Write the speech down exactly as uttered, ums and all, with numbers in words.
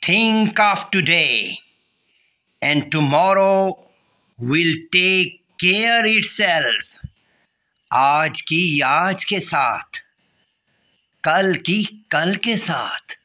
Think of today, and tomorrow will take care itself. आज की आज के साथ, कल की कल के साथ।